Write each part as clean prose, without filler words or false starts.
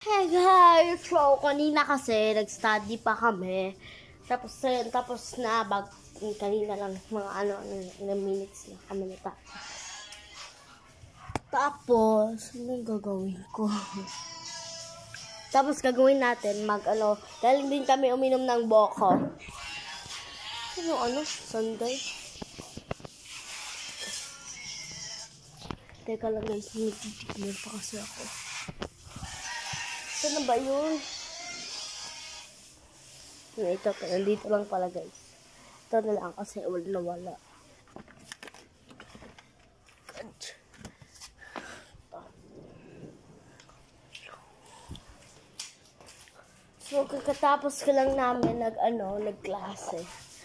Hey guys! So, kanina kasi, nag-study pa kami. Tapos na, kanina lang, mga ilang minutes na kami natapos. Tapos, anong gagawin ko? Tapos, gagawin natin, galing din kami uminom ng boko. Sunday? Teka lang guys, nagtitikman pa kasi ako. Ito na ba yun? Ito, nandito lang pala guys. Ito na lang kasi wala. So, kakatapos ka lang namin nagklase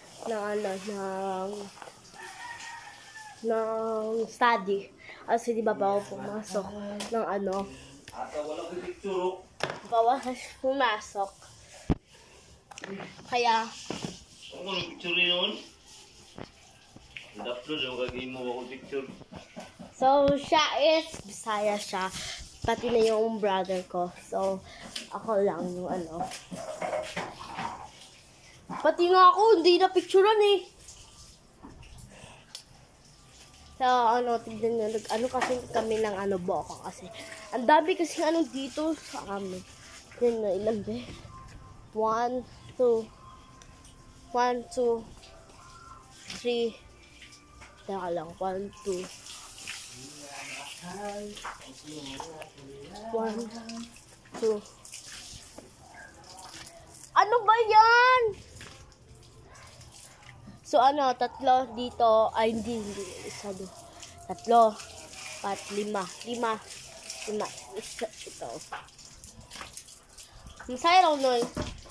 ng study. Kasi di ba ako pumasok ng bawa pumasok. Kaya ano picture yun? Upload yung gagawin mo ako picture. So, siya is Bisaya siya. Pati na yung brother ko. So, ako lang yung Pati nga ako, hindi na picturean eh. So, tignan nyo, kasi kami ng boko kasi. Ang dami kasi dito sa amin. Yan na, ilan ba? 1, 2, 3. Teka lang, 1, 2. 1, 2. Ano ba yan? So, tatlo dito. Ay, hindi. Isa doon. Tatlo. 4, 5. 5. Ito. Masaya raw nun.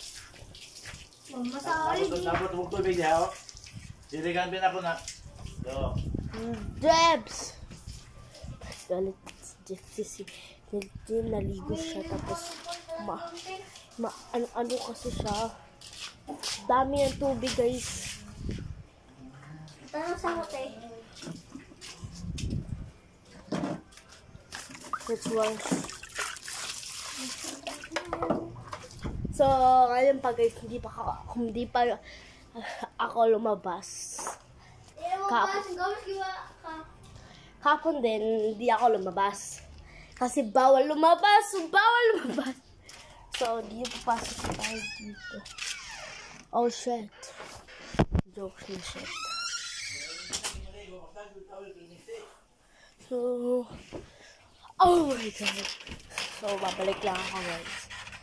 Masaya. Dapat huwag tubig niya, oh. Diligan din ako na. So. Debs! Galit si Jeff. Naligo siya. Tapos, kasi siya. Dami ng tubig, guys. Tanong sa hotel. Which one? So, ngayon pa guys, hindi pa ako lumabas. Kapon din, hindi ako lumabas. Kasi bawal lumabas. So, di papasok tayo dito. Oh, shit. Joke na shit. So, oh my god. So, babalik lang ako guys.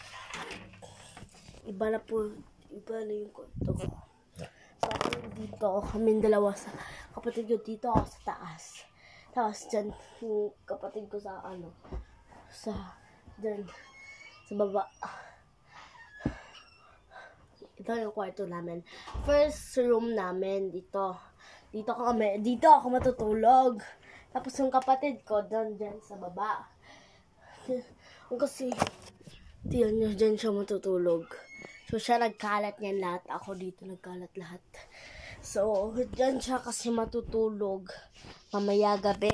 Iba na yung kwarto ko. So, dito kaming dalawa sa kapatid ko. Dito ako sa taas. Tapos dyan, yung kapatid ko sa dyan, sa baba. Ito yung kwarto namin. First room namin, dito. Dito ako matutulog. Tapos yung kapatid ko, dyan sa baba. Kasi, tiyan niya, dyan siya matutulog. So, siya nagkalat niyan lahat. Ako dito nagkalat lahat. So, dyan siya kasi matutulog. Mamaya gabi.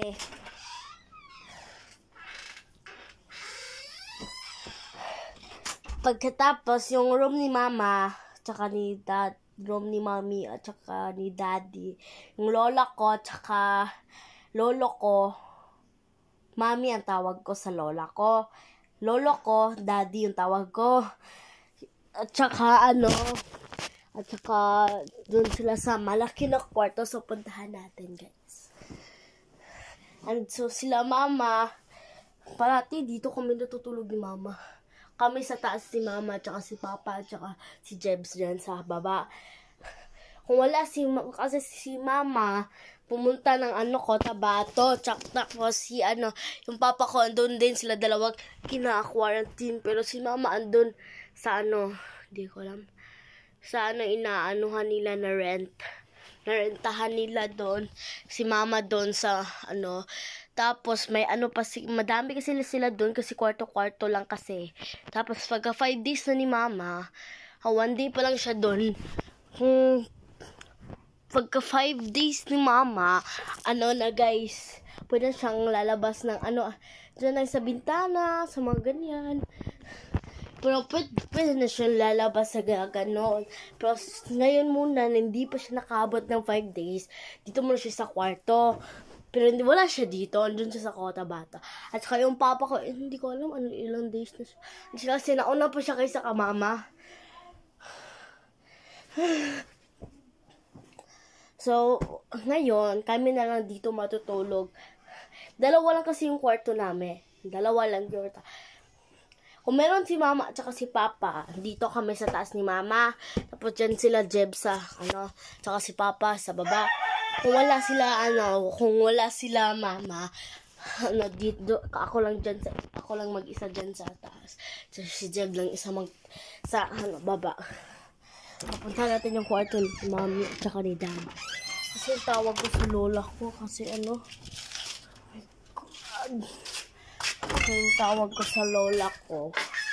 Pagkatapos, yung room ni mama, tsaka ni dad, room ni mami, at tsaka ni daddy. Yung lola ko, tsaka lolo ko, mami ang tawag ko sa lola ko. Lolo ko, daddy yung tawag ko. At saka doon sila sa malaki na kwarto. So, puntahan natin, guys. And so, sila mama, parati dito kami natutulog ni mama. Kami sa taas si mama, tsaka si papa, tsaka si Jebs dyan sa baba. Kung wala kasi si mama, pumunta ng Cotabato, tapos yung papa ko andun din, sila dalawang kina-quarantine, pero si mama andun sa hindi ko alam, sa inaanuhan nila na narentahan nila doon, si mama doon sa tapos may madami kasi sila doon kasi kwarto-kwarto lang kasi. Tapos pagka 5 days na ni mama, 1 day pa lang siya doon. Pagka 5 days ni mama, na guys, pwede siyang lalabas ng dyan lang sa bintana, sa mga ganyan. Pero pwede na siya lalabas sa gano'n. Pero ngayon muna, hindi pa siya nakaabot ng 5 days. Dito muna siya sa kwarto. Pero wala siya dito. Andun siya sa Cotabato. At saka yung papa ko, hindi ko alam ilang days na siya. Kasi nauna pa siya kaysa mama. So, ngayon, kami na lang dito matutulog. Dalawa lang kasi yung kwarto namin. Dalawa lang yun. Kung meron si mama at saka si papa, dito kami sa taas ni mama. Tapos dyan sila Jeb sa, tsaka si papa sa baba. Kung wala sila mama, dito, ako lang mag-isa dyan sa taas. Si Jeb lang isa sa baba. Papunta natin yung kwarto ni mami at saka ni dad. Kasi tawag ko sa lola ko kasi yung tawag ko sa lola ko,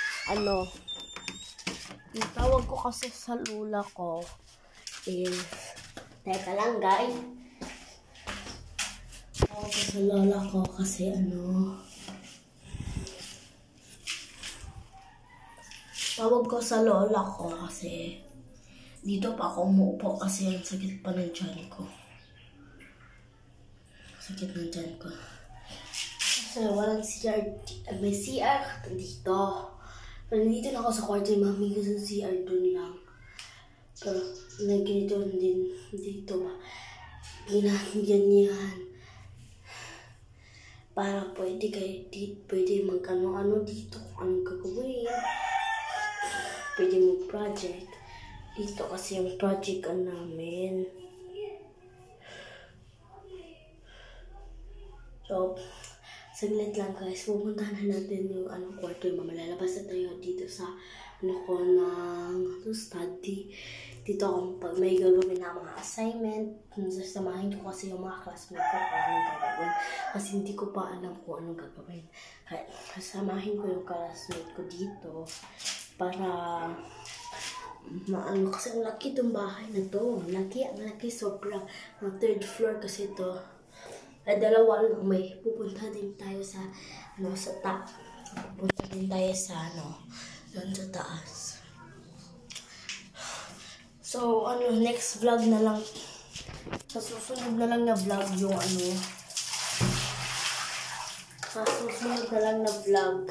yung tawag ko kasi sa lola ko is, teka lang guys, tawag ko sa lola ko kasi tawag ko sa lola ko kasi, dito pa ako umuupo kasi ang sakit pa ng tiyan ko. Sakit ng tiyan ko. So, walang CR. May CR dito. Pero nandito na ako sa kwarto ni mami kasi CR dun lang. Pero, ganito din dito. Ganyan. Para pwede magkano-ano dito. Kung anong gagawin. Pwede mag-project. Dito kasi yung project namin. So, saglit lang guys, pupuntahan na natin yung kwarto yung malalabas na tayo dito sa study. Dito ako pag may gagawin na mga assignment, sasamahin ko kasi yung mga classmates ko kung anong gagawin. Kasi hindi ko pa alam kung anong gagawin. Kaya sasamahin ko yung classmate ko dito para kasi ang laki itong bahay na to. Laki sobra. Ang 3rd floor kasi ito. Ay, dalawa lang may pupunta din tayo sa pupunta din tayo sa doon sa taas. So next vlog na lang, sa susunod na lang na vlog yung sa susunod na lang na vlog.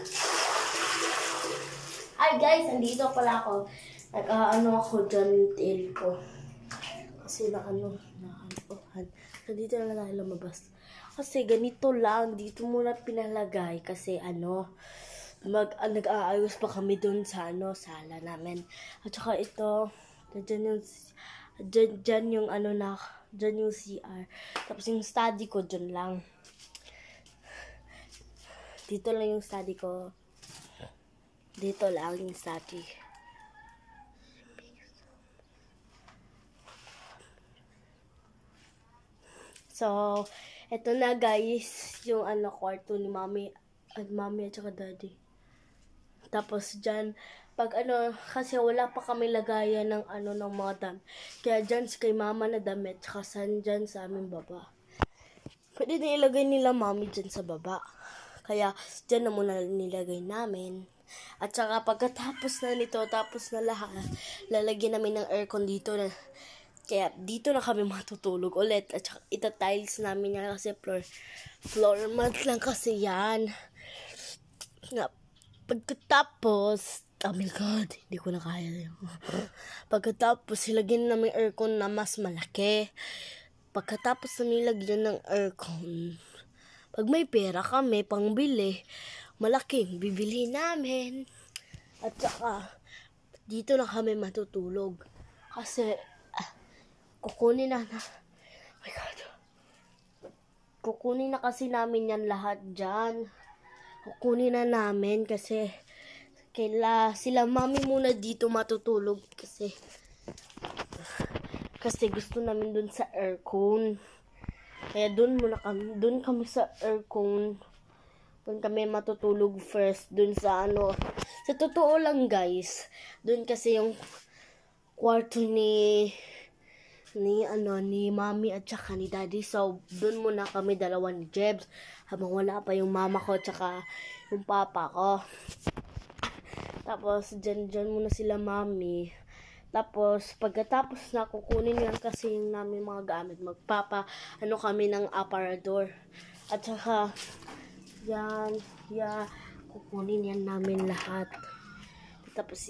Hi guys, andito pala ako. Ako dyan yung tail ko kasi nandito na tayo lumabas. Kasi ganito lang, dito muna pinalagay kasi nag-aayos pa kami dun sa sala namin. At saka ito, dyan yung dyan yung CR. Tapos yung study ko dyan lang. Dito lang yung study ko. Dito lang yung study. So, eto na guys, yung kwarto ni mami at saka daddy. Tapos dyan, pag kasi wala pa kami lagayan ng ng mga damit. Kaya dyan kay mama na damit, saka dyan sa aming baba. Pwede na ilagay nila mami dyan sa baba. Kaya dyan na muna nilagay namin. At saka pagkatapos na nito, tapos na lahat, lalagyan namin ng aircon dito na. Kaya dito na kami matutulog ulit. At saka ita-tiles namin yan kasi floor mat lang kasi yan. Pagkatapos, oh my god, hindi ko na kaya. Pagkatapos, ilagyan namin aircon na mas malaki. Pagkatapos namin lagyan ng aircon, pag may pera kami pangbili, malaking bibili namin. At saka, dito na kami matutulog. Kasi, kukunin na oh my god. Kukunin na kasi namin yan lahat dyan. Kukunin na namin kasi sila mami muna dito matutulog kasi gusto namin dun sa aircon. Kaya dun kami sa aircon. Dun kami matutulog first dun sa Sa totoo lang guys, dun kasi yung kwarto ni mami at saka ni daddy. So, dun muna kami dalawa ni Jebs habang wala pa yung mama ko at saka yung papa ko. Tapos, dyan muna sila mami. Tapos, pagkatapos na, kukunin yan kasi yung namin mga gamit. Kami ng aparador. At saka, kukunin yan namin lahat. Tapos,